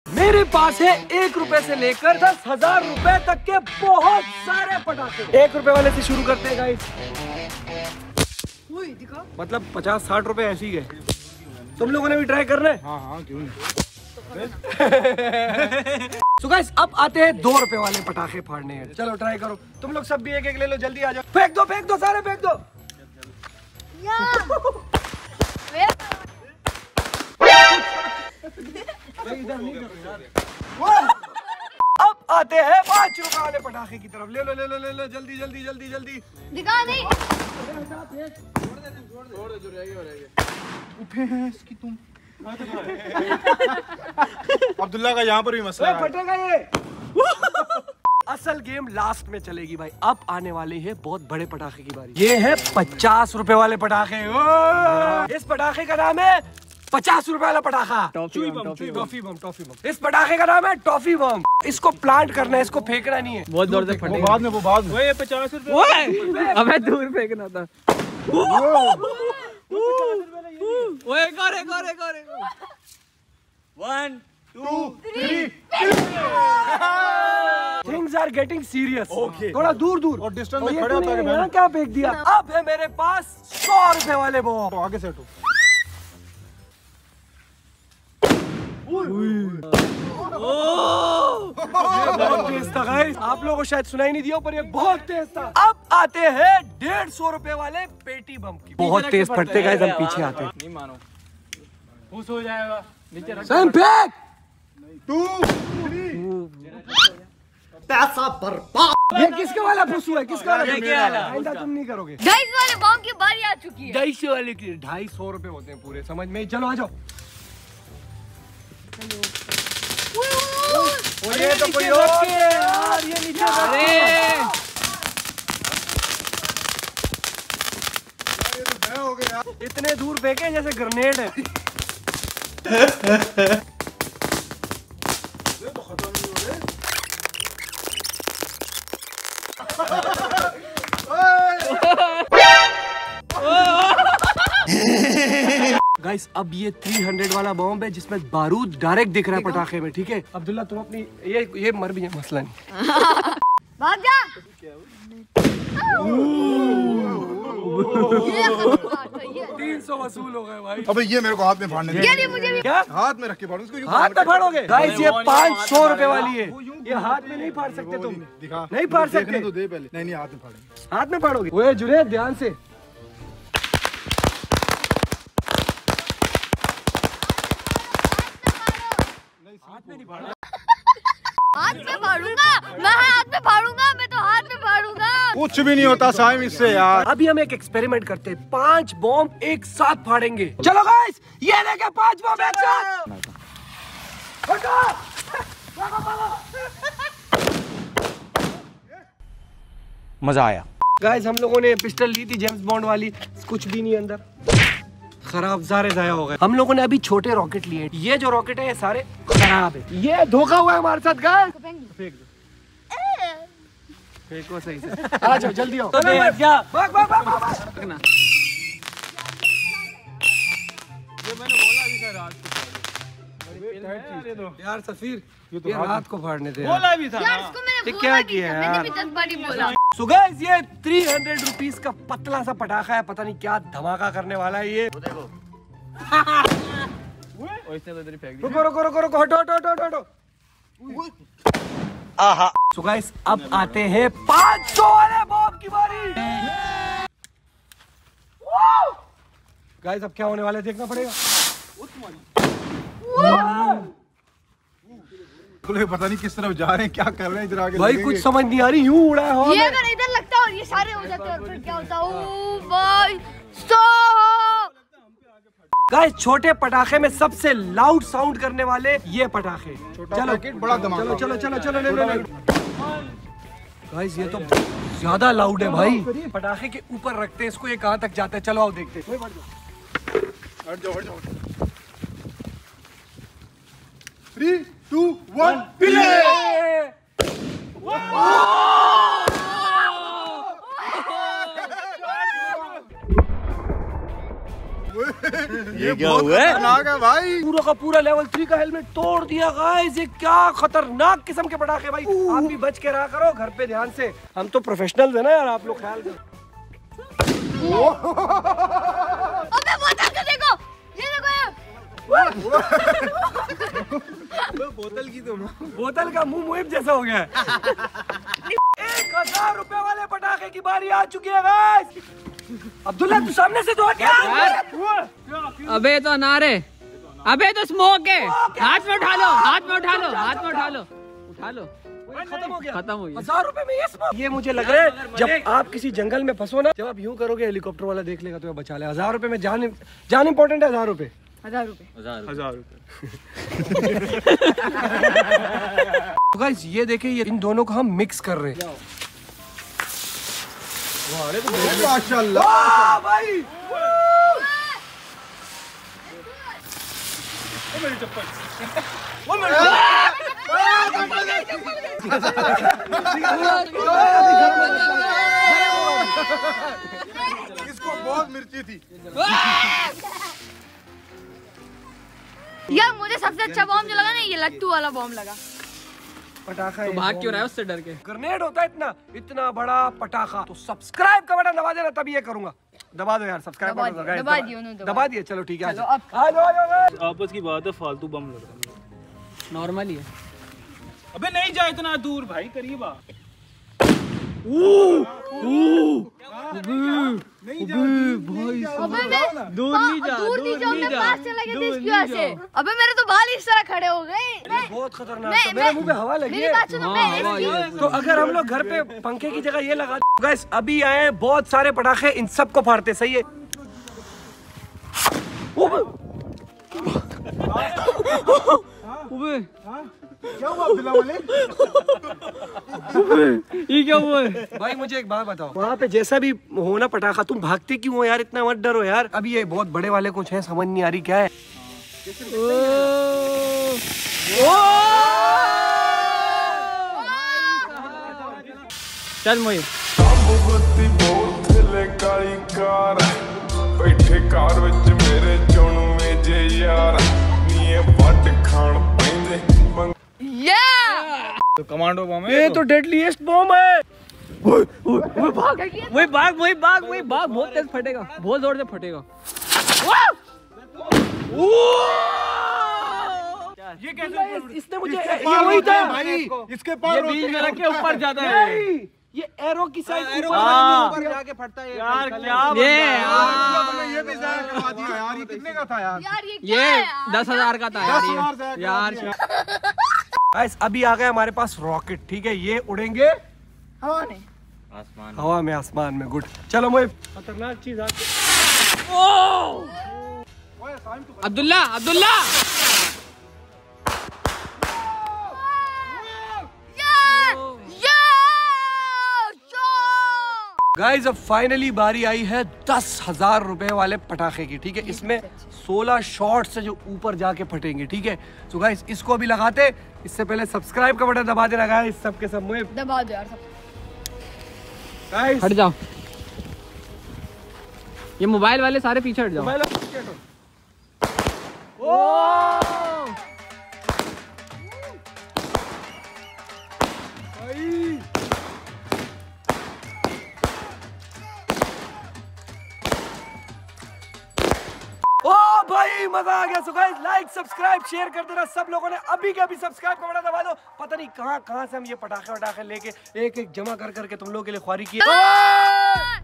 मेरे पास है 1 रुपए से लेकर 10,000 रुपए तक के बहुत सारे पटाखे। 1 रुपए वाले से शुरू करते हैं गाइस। मतलब 50-60 रुपए ऐसे ही गए। तुम लोगों ने भी ट्राई करना है? हाँ क्यों नहीं। So guys, अब आते हैं 2 रुपए वाले पटाखे फाड़ने हैं। चलो ट्राई करो। तुम लोग सब भी एक एक ले लो, जल्दी आ जाओ। फेंक दो सारे फेंक दो। अब आते हैं 5 रुपए वाले पटाखे की तरफ। ले लो जल्दी। दिखा नहीं। छोड़ दे जो रह गया। इसकी तुम अब्दुल्ला का यहाँ पर भी मसला है। फटेगा ये। असल गेम लास्ट में चलेगी भाई। अब आने वाले हैं बहुत बड़े पटाखे की बारी। ये है 50 रुपए वाले पटाखे। इस पटाखे का नाम है 50 रुपए वाला पटाखा। Toffee bomb. इस पटाखे का नाम है टॉफी बम। इसको प्लांट करना है, इसको फेंकना नहीं है। बहुत जोर से फटेगा। बाद में 50 रुपए। अबे दूर फेंकना था। एक और 1 2 3। Things are getting serious. Okay. थोड़ा दूर और डिस्टेंस में खड़े होता है। यहाँ क्या फेंक दिया? अब है मेरे पास 100 रुपए वाले बम। तो आगे से हटो। बहुत तेज था गाइस। आप लोगों को शायद सुनाई नहीं दिया पर ये बहुत तेज था। अब आते हैं 150 रुपए वाले पेटी बम की। बहुत तेज फटते गाइस, हम पीछे आते हैं। नहीं मानो, खुश हो जाएगा। नीचे रख। सैम फेंक। 2 3। पैसा बर्बाद। ये किसके वाला फुसू है? किसका वाला? आइंदा तुम नहीं करोगे। 250 वाले बम की बारी आ चुकी है। 250 वाले की 250 रुपए होते हैं पूरे, समझ में? चलो आ जाओ। ये तो कोई और यार, ये नीचे हो गया। इतने दूर फेंके जैसे ग्रेनेड है। ये तो खत्म नहीं हो रहे। गाइस अब ये 300 वाला बॉम्ब है जिसमें बारूद डायरेक्ट दिख रहा है पटाखे में, ठीक है? अब्दुल्ला तुम अपनी ये मर भी है, मसला नहीं। भाग जा। 300 वसूल हो गए भाई। अबे ये मेरे को हाथ में फाड़ने दे। मुझे भी। क्या हाथ में रख के फाड़ू इसको। हाथ में फाड़ोगे? गाइस ये 500 रुपए वाली है। ये हाथ में नहीं फाड़ सकते तुम। दिखा। नहीं फाड़ सकते तो दे पहले। नहीं हाथ में फाड़ेंगे। हाथ में फाड़ोगे? ओए जुनेद ध्यान से। हाथ में फाड़ूंगा मैं, हाथ में फाड़ूंगा मैं, तो हाथ में फाड़ूंगा। कुछ भी नहीं होता साइम इससे यार। अभी हम एक एक्सपेरिमेंट करते हैं। 5 बॉम्ब एक साथ फाड़ेंगे। चलो गाइस, ये लेके 5 बॉम्ब एक साथ। मजा आया। गाइस हम लोगों ने पिस्टल ली थी जेम्स बॉन्ड वाली, कुछ भी नहीं अंदर, खराब, सारे जाया हो गए। हम लोगों ने अभी छोटे रॉकेट लिए। ये जो रॉकेट है ये सारे खराब है। ये धोखा हुआ है हमारे साथ गाइस। फेंक दो, फेंको सही से। आ जाओ जल्दी आओ। भाग। ये मैंने बोला भी था रात को। यार सफीर, ये रात को फाड़ने थे। बोला भी था यार इसको मैंने क्या बोला किया मैंने यार? भी 10 बारी बोला। So guys, ये 300 रुपीस का पतला सा पटाखा है। पता नहीं क्या धमाका करने वाला है ये। देखो। इसने तो इधर ही फेंक दिया। रुको, हटो। आहा। So guys, अब आते हैं 500 वाले बॉम्ब की बारी। गाइस अब क्या होने वाला है देखना पड़ेगा। पता नहीं किस तरफ जा रहे हैं, क्या कर रहे हैं इधर आगे। भाई कुछ समझ नहीं आ रही, यूं उड़ा है हवा ये में। अगर इधर लगता है और ये सारे हो जाते हैं और फिर क्या होता है? ओ भाई स्टॉप। गाइस छोटे पटाखे में सबसे लाउड साउंड करने वाले ये पटाखे। चलो बड़ा धमाका। चलो ले। गाइस ये तो ज्यादा लाउड है भाई। पटाखे के ऊपर रखते हैं इसको, ये कहाँ तक जाता है? चलो आओ देखते हैं। हट जाओ। 3 2 1 प्ले। ये क्या हुआ खतरनाक है भाई। पूरा का पूरा लेवल 3 का हेलमेट तोड़ दिया गाइस। ये क्या खतरनाक किस्म के पटाखे भाई। आप भी बच के रहा करो घर पे ध्यान से। हम तो प्रोफेशनल्स है ना यार, आप लोग ख्याल करो। अबे बोतल को देखो, ये देखो बोतल की तुम बोतल का मुंह मुहिब जैसा हो गया है। 1000 रुपए वाले पटाखे की बारी आ चुकी है गाइस। अब्दुल्ला तू सामने से दो क्या? अबे तो अनार है, अबे तो स्मोक है। हाथ में उठा लो, हाथ में उठा लो, हाथ में उठा लो, उठा लो। खत्म हो गया, खत्म हो गया। 1000 रुपए में ये मुझे लग रहा है जब आप किसी जंगल में फंसो ना, जब आप यूं करोगे हेलीकॉप्टर वाला देख लेगा तो बचा ले। 1000 रुपए में जान इंपॉर्टेंट है। 1000 रुपए 1000 रुपए। 1000 रुपए। तो गाइस ये देखिए, ये इन दोनों को हम मिक्स कर रहे हैं। माशाल्लाह भाई इसको बहुत मिर्ची थी। यार मुझे सबसे अच्छा बॉम्ब जो लगा ना, ये लट्टू वाला बॉम्ब लगा। पटाखा तो भाग क्यों रहा है उससे डर के? ग्रेनेड होता है इतना बड़ा पटाखा। तो सब्सक्राइब का बटन दबा देना, तभी ये करूंगा। दबा दो यार सब्सक्राइब दबा बटन। दिया, guys, दबा दिया उन्होंने, दबा दिया। चलो ठीक है, चलो, आ अब- जाओ। आपस की बात है, फालतू बम लग रहा है। नॉर्मल ही है। अबे नहीं जा इतना दूर भाई, करीब आ। अबे मैं दूर नहीं जा, दूर नहीं जाऊँ, नहीं मैं जा, पास चला गया था दूर इसकी नहीं वजह से। जाओ। अबे मेरे तो बाल इस तरह खड़े हो गए। बहुत खतरनाक था। मेरे मुंह पे हवा लगी मेरी है। बात सुनो, मैं हवा ये है। तो अगर हम लोग घर पे पंखे की जगह ये लगा, गाइस अभी आए हैं बहुत सारे पटाखे, इन सब को फाड़ते। सही है। उबे क्या हुआ अब्दुल्ला वाले? ये क्या हुआ है? भाई मुझे एक बात बताओ, वहाँ पे जैसा भी हो ना पटाखा, तुम भागते क्यों हो यार? इतना मत डरो यार। अभी ये बहुत बड़े वाले कुछ है, समझ नहीं आ रही क्या है। चल मोहित, बुगती बहुत ले काली कार बैठे कार विच मेरे चुनवे जे यार नीए वड खान पैंदे तो कमांडो बम है ये तो डेडलीस्ट बॉम्ब है। वही भाग, बहुत तेज फटेगा, बहुत जोर से फटेगा। ये कैसे इसने मुझे ये वही था भाई इसके ये पार बीच में रख के ऊपर जाता है। नहीं, ये एरो की साइड ऊपर जाके फटता है यार क्या ये भी ज़ाया करवा दिया यार। ये कितने का था यार? यार ये क्या ये है यार? 10,000 का था यार। 10,000 से यार गाइस अभी आ गए हमारे पास रॉकेट। ठीक है, ये उड़ेंगे हवा में। हवा में, आसमान में। गुड, चलो मुझे खतरनाक चीज आती। अब्दुल्ला, अब्दुल्ला गाइस अब फाइनली बारी आई है 10,000 रुपए वाले पटाखे की। ठीक है, इसमें 16 शॉट्स है जो ऊपर जाके फटेंगे। ठीक है, तो गाइस इसको अभी लगाते, इससे पहले सब्सक्राइब का बटन दबा देना गाइस, सबके सब। मुझे दबा दो यार सब। गाइस हट जाओ, ये मोबाइल वाले सारे पीछे हट जाओ। मोबाइल ओ भाई मजा आ गया। So guys like subscribe share कर देना सब लोगों ने। अभी के अभी सब्सक्राइब का बटन दबा दो। पता नहीं कहां से हम ये पटाखे लेके एक जमा कर करके तुम लोगों के लिए ख्वारी किए।